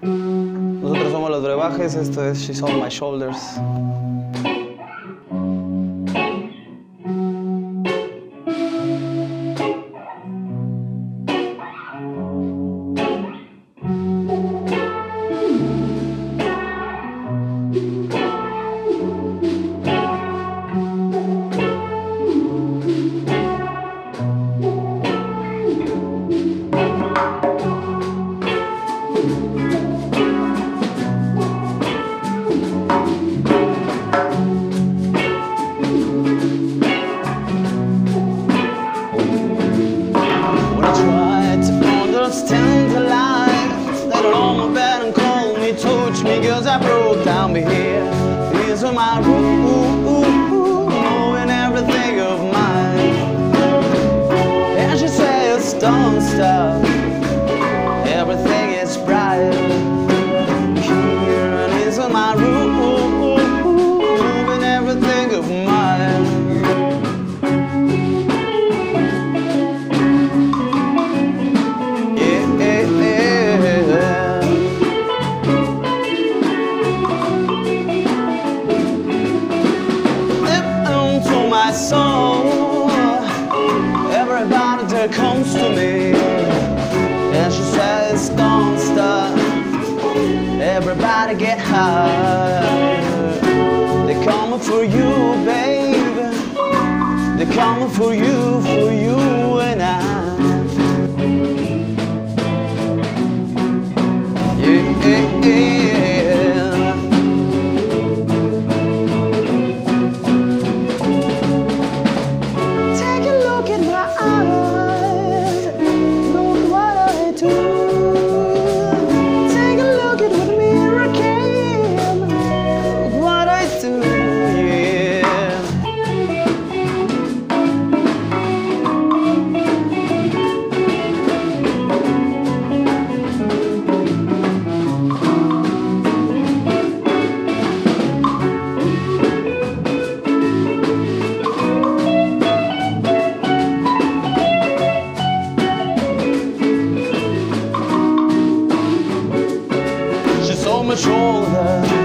Nosotros somos Los Brebajes, esto es She's on My Shoulders. Understand the lies that are on my bed and call me, touch me, cause I broke down here. These are my rules, knowing everything of mine. And she says, don't stop, everything is bright here. And these are my rules, knowing everything of mine. My soul, everybody that comes to me, and she says don't stop, everybody get high. They're coming for you, baby, they're coming for you and I. Yeah. On my shoulder,